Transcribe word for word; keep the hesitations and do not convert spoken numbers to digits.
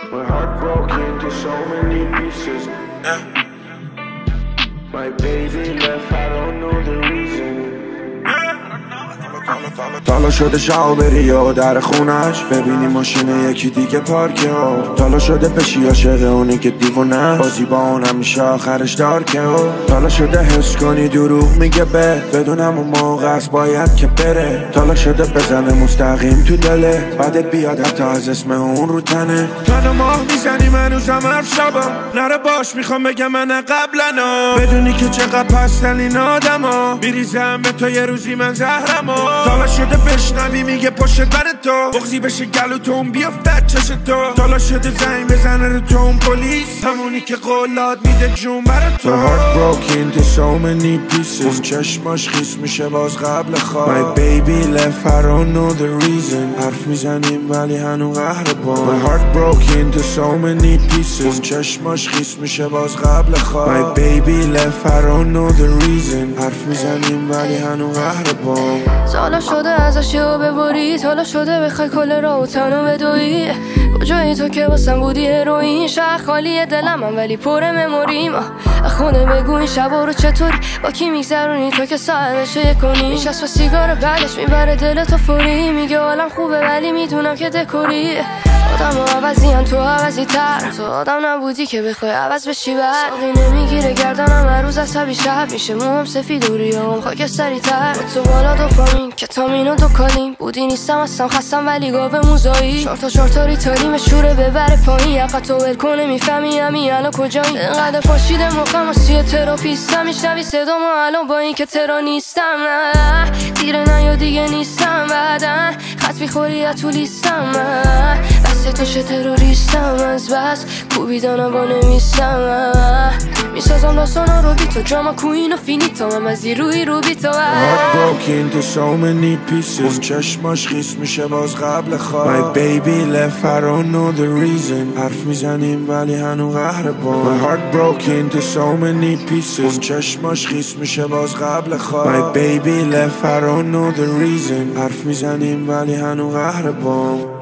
My heart broke into so many pieces. My baby left, I don't know the reason. تالا شده شاو بری و در خونش ببینی ماشین یکی دیگه پارکه و تالا شده بشی عاشق اونی که دیوونه بازی با اونم میشه آخرش دارکه و تالا شده حس کنی دروغ میگه به بدونم اون موقع است باید که بره تالا شده بزنه مستقیم تو دلت بعدت بیاد حتی از اسم اون رو تنه منو ماه میزنی منوزم حرف شبا نره باش میخوام بگم من قبلنا بدونی که چقدر پستن این آدم ها میریزم به تو یه روزی من زهرم ها تالا شده بشنوی میگه پشت بر تو بغزی بشه گلو تو اون بیافت چش تو تالا شده زنگ بزنه رو تو اون پلیس همونی که قولاد میده جون بر تو My heart broke into so many pieces اون چشماش خیس میشه باز قبل خواب My baby left I don't know the reason حرف میزنیم ولی هنو قهر با My heart broke into so many pieces اون چشماش خیس میشه باز قبل خواب My baby left I don't know the reason حرف میزنیم ولی هنو قهر با سالا شده ازش یه ببری تالا شده بخوای کل را و تنو بدوی کجایی تو که واسم بودی هروئین شهر خالی دلم هم ولی پر مموریم خونه بگو این شبا رو چطوری با کی میگذرونی تو که ساعتشه کنی میشست و سیگار بعدش میبره دلتو فوری میگه حالم خوبه ولی میدونم که دکوری آدم ها عوضی هم تو عوضی تر تو آدم نبودی که بخوای عوض بشی بر ساقی نمیگیره گردنم هر روز عصبی شب میشه موهم سفید و ریام خاکستری تر با تو بالا دوپامین کتامین و دوکالین بودی نیستم هستم خستم ولی گاو موزایی چارتا چارتا ریتالی مشوره ببره پایین یقت تو ول کنه میفهمی همین الان کجایی اینقدر پاشیده مخم و سی تراپیستم میشنوی صدامو الان با این که ترا نیستم نه دیره نه یا دیگه نیستم بعدن خط میخوری یا تو لیستم بس تو شه تروریستم از بس کوبیدانم با نمیستم میسازم داستانا رو بی تو جاما کوین و فینیتا هم از روی رو بی تو Heart broke into so many pieces اون چشماش خیس میشه باز قبل خواب My baby left I don't know the reason حرف میزنیم ولی هنو قهر با My heart broke into so many pieces اون چشماش خیس میشه باز قبل خواب My baby left I don't know the reason حرف میزنیم ولی هنو قهر با